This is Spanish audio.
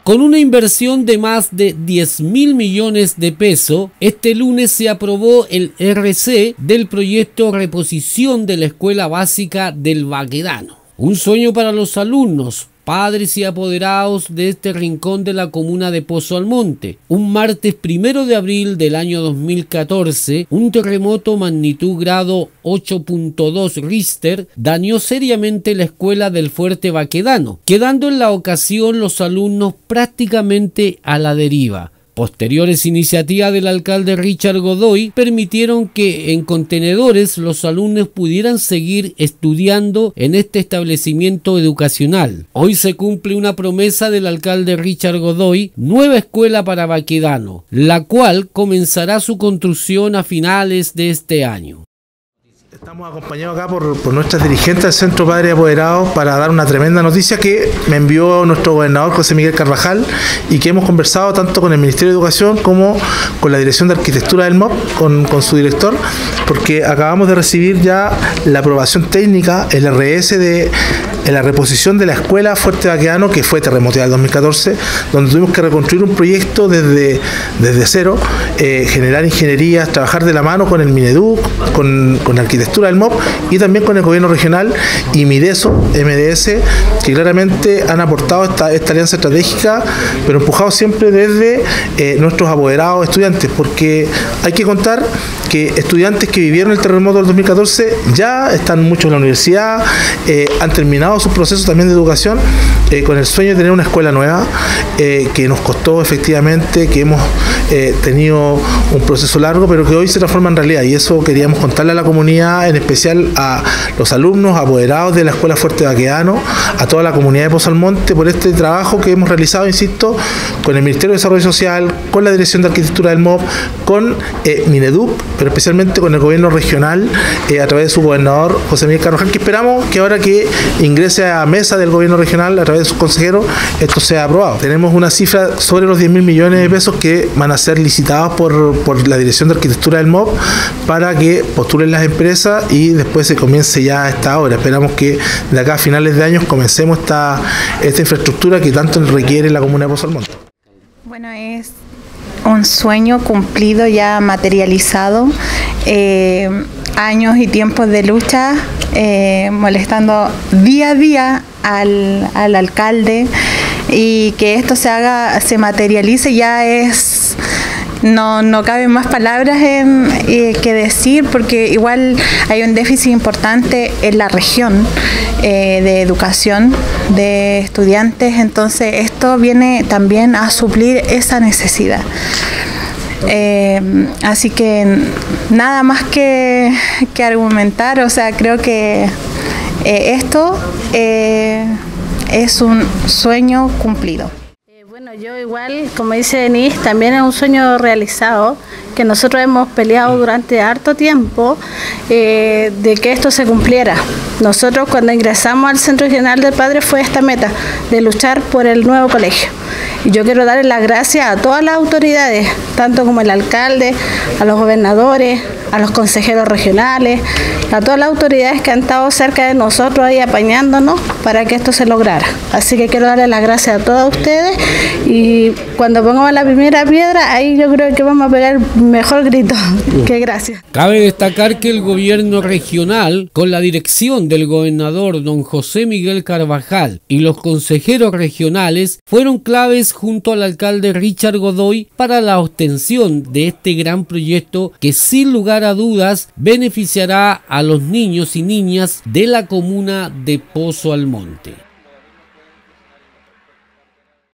Con una inversión de más de 10.000 millones de pesos, este lunes se aprobó el RC del proyecto Reposición de la Escuela Básica del Baquedano. Un sueño para los alumnos, padres y apoderados de este rincón de la comuna de Pozo Almonte. Un martes 1 de abril del año 2014, un terremoto magnitud grado 8.2 Richter dañó seriamente la escuela del Fuerte Baquedano, quedando en la ocasión los alumnos prácticamente a la deriva. Posteriores iniciativas del alcalde Richard Godoy permitieron que en contenedores los alumnos pudieran seguir estudiando en este establecimiento educacional. Hoy se cumple una promesa del alcalde Richard Godoy, nueva escuela para Baquedano, la cual comenzará su construcción a finales de este año. Estamos acompañados acá por nuestras dirigentes del Centro Padres y Apoderados para dar una tremenda noticia que me envió nuestro gobernador José Miguel Carvajal y que hemos conversado tanto con el Ministerio de Educación como con la Dirección de Arquitectura del MOP, con su director, porque acabamos de recibir ya la aprobación técnica, el RS de la reposición de la escuela Fuerte Baquedano, que fue terremoteada en 2014, donde tuvimos que reconstruir un proyecto desde cero, generar ingenierías, trabajar de la mano con el Mineduc, con la arquitectura del MOP y también con el gobierno regional y MDS, que claramente han aportado esta alianza estratégica, pero empujado siempre desde nuestros apoderados estudiantes, porque hay que contar que estudiantes que vivieron el terremoto del 2014 ya están muchos en la universidad, han terminado sus procesos también de educación con el sueño de tener una escuela nueva, que nos costó efectivamente, que hemos tenido un proceso largo, pero que hoy se transforma en realidad, y eso queríamos contarle a la comunidad, en especial a los alumnos apoderados de la Escuela Fuerte Baquedano, a toda la comunidad de Pozo Almonte, por este trabajo que hemos realizado, insisto, con el Ministerio de Desarrollo Social, con la Dirección de Arquitectura del MOP, con Mineduc, pero especialmente con el gobierno regional, a través de su gobernador José Miguel Carvajal, que esperamos que ahora que ingrese a mesa del gobierno regional a través de sus consejeros, esto sea aprobado. Tenemos una cifra sobre los 10.000 millones de pesos que van a ser licitados por la Dirección de Arquitectura del MOP para que postulen las empresas y después se comience ya esta obra. Esperamos que de acá a finales de año comencemos esta infraestructura que tanto requiere la comuna de Pozo Almonte. Bueno, es un sueño cumplido, ya materializado, años y tiempos de lucha, molestando día a día al alcalde, y que esto se materialice ya es... No caben más palabras que decir, porque igual hay un déficit importante en la región de educación de estudiantes, entonces esto viene también a suplir esa necesidad. Así que nada más que argumentar, o sea, creo que esto es un sueño cumplido. Bueno, yo igual, como dice Denise, también es un sueño realizado, que nosotros hemos peleado durante harto tiempo de que esto se cumpliera. Nosotros cuando ingresamos al Centro Regional del Padre fue esta meta, de luchar por el nuevo colegio. Y yo quiero darle las gracias a todas las autoridades, tanto como el alcalde, a los gobernadores, a los consejeros regionales, a todas las autoridades que han estado cerca de nosotros ahí apañándonos para que esto se lograra. Así que quiero darle las gracias a todos ustedes, y cuando pongamos la primera piedra, ahí yo creo que vamos a pegar mejor grito que gracias. Cabe destacar que el gobierno regional, con la dirección del gobernador don José Miguel Carvajal y los consejeros regionales, fueron claves junto al alcalde Richard Godoy para la obtención de este gran proyecto que sin lugar a dudas beneficiará a los niños y niñas de la comuna de Pozo Almonte.